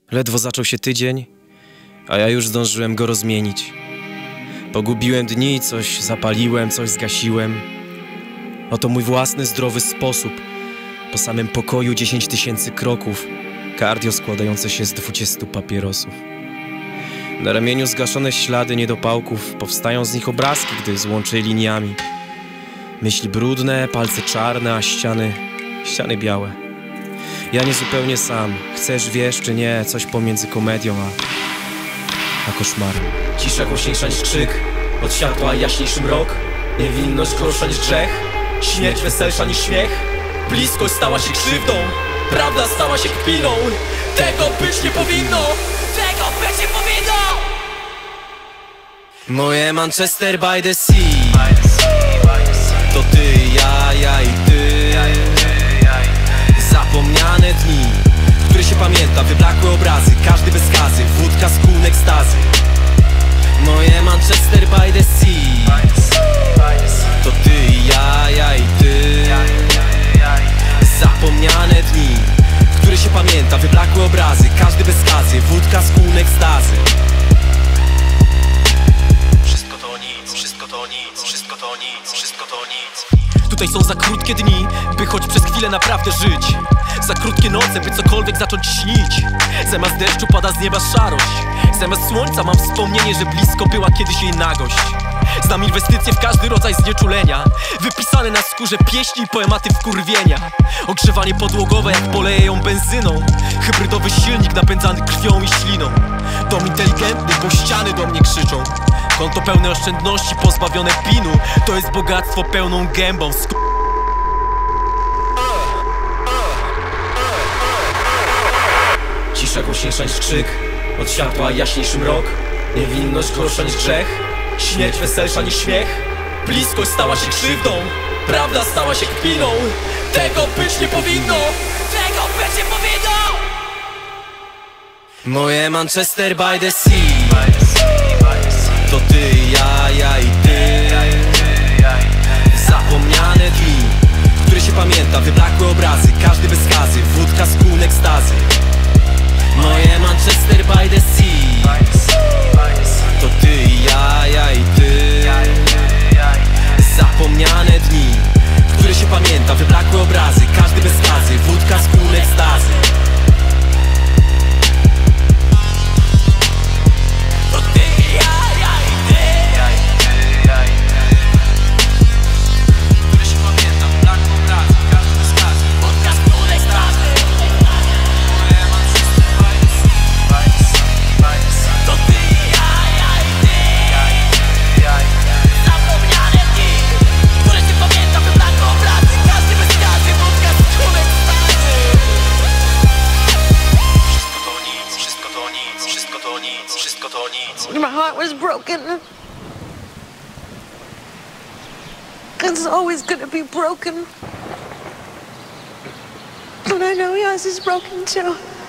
Ledwo zaczął się tydzień, a ja już zdążyłem go rozmienić. Pogubiłem dni, coś zapaliłem, coś zgasiłem. Oto mój własny zdrowy sposób. Po samym pokoju 10 000 kroków, cardio składające się z 20 papierosów. Na ramieniu zgaszone ślady niedopałków, powstają z nich obrazki, gdy złączę liniami. Myśli brudne, palce czarne, a ściany białe. Ja niezupełnie sam, chcesz, wiesz czy nie, coś pomiędzy komedią a koszmarem. Cisza głośniejsza niż krzyk, od światła jaśniejszy mrok. Niewinność gorsza niż grzech, śmierć weselsza niż śmiech. Bliskość stała się krzywdą, prawda stała się kpiną. Tego być nie powinno, tego być nie powinno. Moje Manchester by the Sea, to ty, ja i ty. Zapomniane dni, które się pamięta, wyblakłe obrazy, każdy bez skazy, wódka z kłun ekstazy. Moje Manchester by the Sea, to ty, ja i ty. Zapomniane dni, które się pamięta, wyblakłe obrazy, każdy bez skazy, wódka z kłun ekstazy. Wszystko to nic, wszystko to nic, wszystko to nic, wszystko to nic. Tutaj są za krótkie dni, by choć przez chwilę naprawdę żyć. Za krótkie noce, by cokolwiek zacząć śnić. Zamiast deszczu pada z nieba szarość. Zamiast słońca mam wspomnienie, że blisko była kiedyś jej nagość. Znam inwestycje w każdy rodzaj znieczulenia, wypisane na skórze pieśni i poematy wkurwienia. Ogrzewanie podłogowe jak poleję ją benzyną. Hybrydowy silnik napędzany krwią i śliną. Dom inteligentny, bo ściany do mnie krzyczą. Konto pełne oszczędności, pozbawione pinu. To jest bogactwo pełną gębą. Cisza głośniejsza niż krzyk, od światła jaśniejszy mrok. Niewinność gorsza niż grzech, śmierć weselsza niż śmiech. Bliskość stała się krzywdą, prawda stała się kpiną. Tego być nie powinno, tego być nie powinno. Moje Manchester by the Sea, to ty, ja i ty. Zapomniane dni, które się pamięta, wyblakłe obrazy, każdy bez skazy, wódka z kłun ekstazy. Moje Manchester by the Sea, to ty, ja i ty. Zapomniane dni, które się pamięta, wyblakłe obrazy, każdy bez skazy, wódka z kłun ekstazy. My heart was broken. It's always gonna be broken. But I know yours is broken too.